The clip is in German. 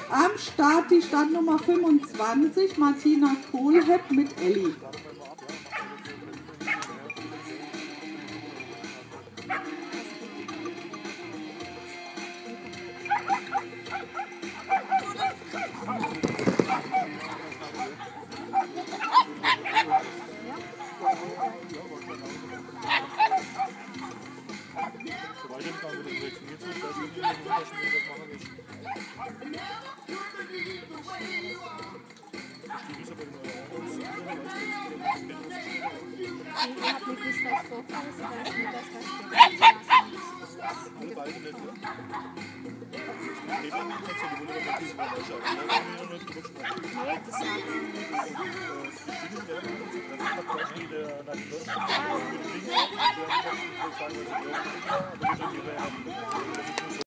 Am Start die Startnummer 25, Martina Kohlhepp mit Elli. Nee, das